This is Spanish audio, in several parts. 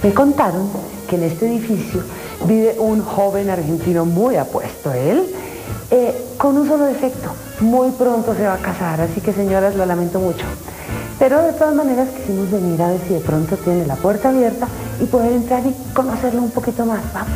Me contaron que en este edificio vive un joven argentino muy apuesto. Él, con un solo defecto, muy pronto se va a casar, así que señoras, lo lamento mucho. Pero de todas maneras quisimos venir a ver si de pronto tiene la puerta abierta y poder entrar y conocerlo un poquito más. Vamos.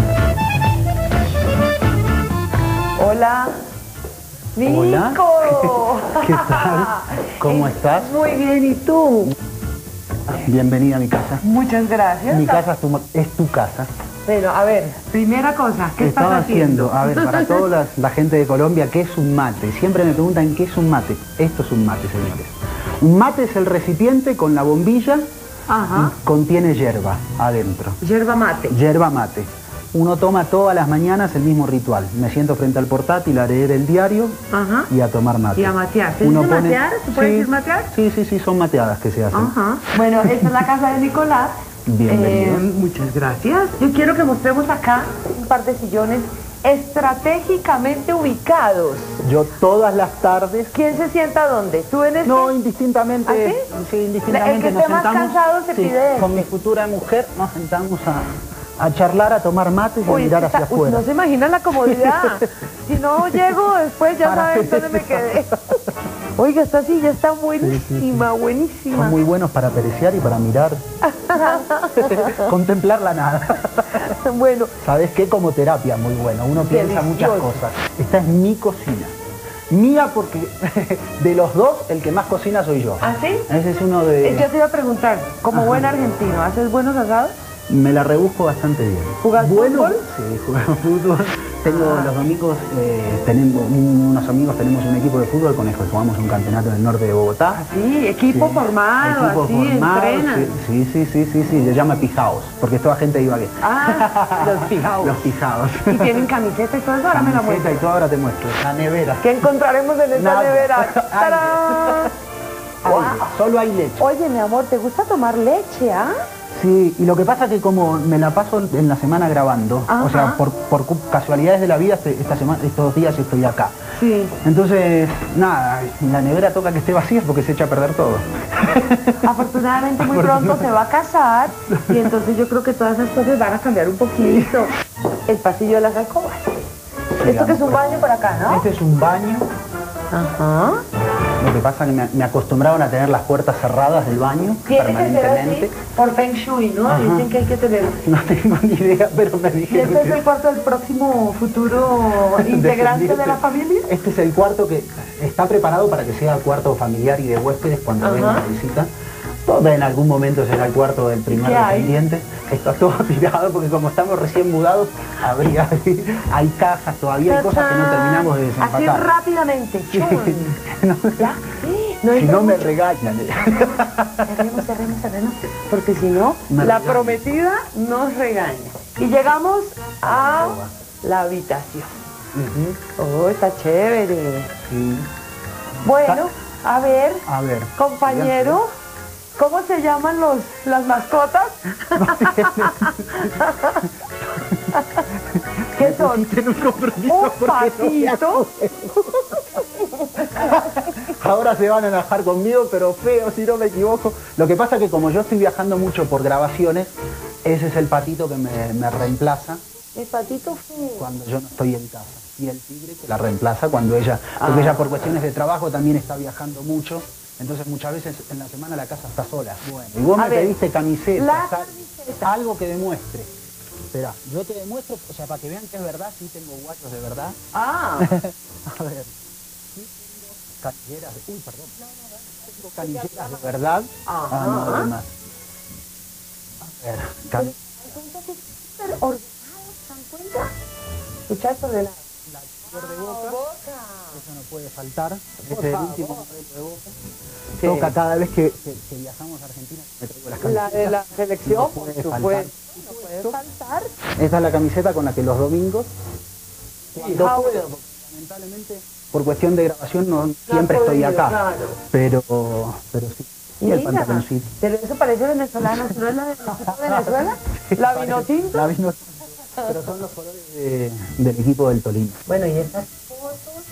Hola. ¡Nico! Hola. ¿Qué tal? ¿Cómo estás? Muy bien, ¿y tú? Bienvenida a mi casa. Muchas gracias. Mi casa es tu casa. Bueno, a ver, primera cosa, ¿qué Estaba estás haciendo? A ver, para toda la gente de Colombia, ¿qué es un mate? Siempre me preguntan ¿qué es un mate? Esto es un mate, señores. Un mate es el recipiente con la bombilla. Ajá. Y contiene hierba adentro. Yerba mate. Yerba mate. Uno toma todas las mañanas el mismo ritual. Me siento frente al portátil a leer el diario. Ajá. Y a tomar mate. Y a matear. ¿Se Uno dice pone... matear? ¿Se puede decir matear? Sí, son mateadas que se hacen. Ajá. Bueno, esta es la casa de Nicolás. Bienvenido. Muchas gracias. Yo quiero que mostremos acá un par de sillones estratégicamente ubicados. Yo todas las tardes... ¿Quién se sienta dónde? ¿Tú en este? No, indistintamente. ¿Ah, sí? Sí, indistintamente. El que esté más cansado se pide con mi futura mujer nos sentamos a charlar, a tomar mates y a mirar hacia afuera. No se imaginan la comodidad. Si no llego después ya saben dónde me quedé. Oiga, esta silla está buenísima, buenísima. Son muy buenos para pereciar y para mirar. Contemplar la nada. Bueno. ¿Sabes qué? Como terapia, muy bueno. Uno piensa muchas cosas. Esta es mi cocina. Mía porque de los dos, el que más cocina soy yo. ¿Ah, sí? Ese es uno de... Yo te iba a preguntar, como buen argentino, ¿haces buenos asados? Me la rebusco bastante bien. ¿Jugás fútbol? Sí, jugamos fútbol. Tengo los domingos, tenemos unos amigos, tenemos un equipo de fútbol con el que jugamos un campeonato en el norte de Bogotá. Sí, equipo formado, equipo así, formado, entrenan. Sí, se llama Pijaos, porque toda gente iba aquí. Ah, los Pijaos. Los Pijaos. ¿Y tienen camiseta y todo eso? Ahora me la muestras. Y todo, ahora te muestro. La nevera. ¿Qué encontraremos en esta nevera? ¡Tarán! Wow. Solo hay leche. Oye, mi amor, ¿te gusta tomar leche, ah? Sí, y lo que pasa es que como me la paso en la semana grabando, o sea, por casualidades de la vida, estos días estoy acá. Sí. Entonces, nada, la nevera toca que esté vacía porque se echa a perder todo. Afortunadamente muy pronto se va a casar y entonces yo creo que todas esas cosas van a cambiar un poquito. El pasillo de las alcobas. Esto que es un baño por acá, ¿no? Este es un baño. Ajá. Lo que pasa es que me acostumbraron a tener las puertas cerradas del baño permanentemente. Así, por Feng Shui, ¿no? Ajá. Dicen que hay que tener. No tengo ni idea, pero me dijeron. ¿Y este es el cuarto del próximo futuro integrante de la familia? Este es el cuarto que está preparado para que sea cuarto familiar y de huéspedes cuando venga la visita. Todo en algún momento será el cuarto del primer dependiente. Está todo tirado porque como estamos recién mudados, hay cajas todavía, hay cosas que no terminamos de desempacar. Así rápidamente. Sí. ¿Ya? No, si no me regañan. Cerremos, porque si no, la prometida nos regaña. Y llegamos a la habitación. Oh, está chévere. Sí. Bueno, a ver, compañero, ¿cómo se llaman las mascotas? ¿Qué son? ¿Un patito? Ahora se van a enojar conmigo, pero feo, si no me equivoco. Lo que pasa es que como yo estoy viajando mucho por grabaciones, ese es el patito que me reemplaza. ¿El patito feo? Cuando yo no estoy en casa. Y el tigre que la reemplaza cuando ella... Porque ella por cuestiones de trabajo también está viajando mucho. Entonces muchas veces en la semana la casa está sola. Bueno, y vos me pediste camiseta, algo que demuestre. Espera, yo te demuestro, o sea, para que vean que es verdad, sí tengo guayos de verdad. Ah. A ver, sí tengo canilleras de... Uy, perdón. Tengo canilleras de verdad. No, demás. A ver, ¿se dan cuenta? Muchachos de la flor de boca. Eso no puede faltar. Este es el último modelo de boca. Sí. Toca cada vez que viajamos a Argentina, me traigo las camisetas. La de la selección, no puede faltar. Esta es la camiseta con la que los domingos, cuando puedo, porque lamentablemente por cuestión de grabación no siempre estoy acá, claro. pero sí. Y el pantaloncito. Pero eso parece venezolano, ¿no es la de Venezuela? Sí, ¿La vinotinto? La vinotinto. Pero son los colores del equipo del Tolima. Bueno, y estas fotos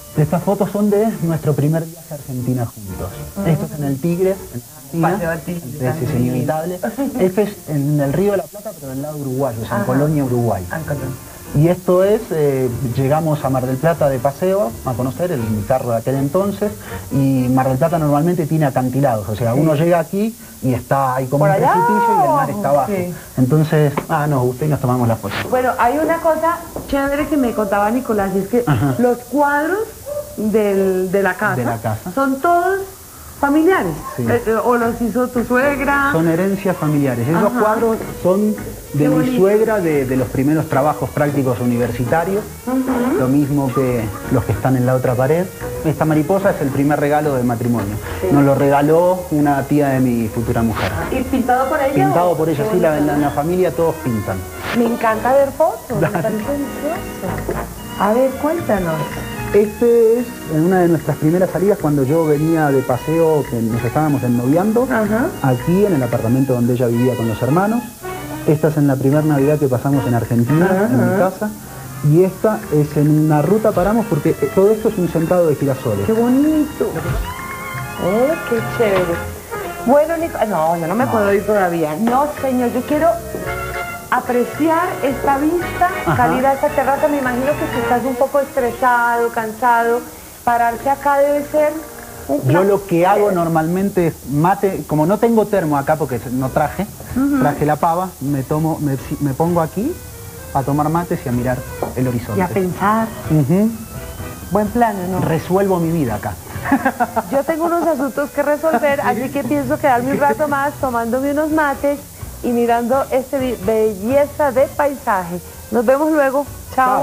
Estas fotos son de nuestro primer viaje a Argentina juntos. Esto es en el Tigre, en Argentina, es inevitable. Este es en el Río de la Plata, pero del lado uruguayo, es en Colonia, Uruguay. Y esto es, llegamos a Mar del Plata de paseo, a conocer el carro de aquel entonces, y Mar del Plata normalmente tiene acantilados, o sea, uno llega aquí y está ahí como un precipicio y el mar está abajo. Entonces, nos gustó y nos tomamos la foto. Bueno, hay una cosa chévere que me contaba Nicolás, y es que los cuadros de la casa son todos familiares, o los hizo tu suegra. Son herencias familiares. Esos cuadros son de mi suegra, de los primeros trabajos prácticos universitarios, lo mismo que los que están en la otra pared. Esta mariposa es el primer regalo de matrimonio. Nos lo regaló una tía de mi futura mujer. ¿Y pintado por ella? Pintado por ella, sí, en la familia todos pintan. Me encanta ver fotos, me parece delicioso. A ver, cuéntanos. Este es en una de nuestras primeras salidas cuando yo venía de paseo, que nos estábamos ennoviando, aquí en el apartamento donde ella vivía con los hermanos. Esta es en la primera Navidad que pasamos en Argentina, en mi casa. Y esta es en una ruta, paramos porque todo esto es un sembrado de girasoles. ¡Qué bonito! ¡Qué chévere! Bueno, no, yo no me puedo ir todavía. No, señor, yo quiero apreciar esta vista, salir a esta terraza. Me imagino que si estás un poco estresado, cansado, pararse acá debe ser un plan. Yo lo que hago normalmente es mate, como no tengo termo acá porque no traje, traje la pava, me pongo aquí a tomar mates y a mirar el horizonte. Y a pensar. Buen plan, ¿no? Resuelvo mi vida acá. Yo tengo unos asuntos que resolver, así que pienso quedarme un rato más tomándome unos mates y mirando esta belleza de paisaje. Nos vemos luego. Chao.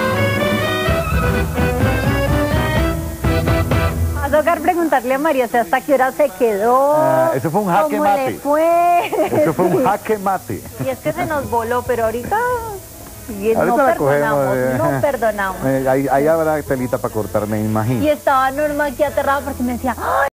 Va a tocar preguntarle a María, o sea, ¿hasta qué hora se quedó? Eso fue un jaque mate. ¿Cómo le fue? Eso fue un jaque mate. Y es que se nos voló, pero ahorita no perdonamos, no perdonamos. Ahí habrá telita para cortar, me imagino. Y estaba Norma aquí aterrada porque me decía, ¡ay!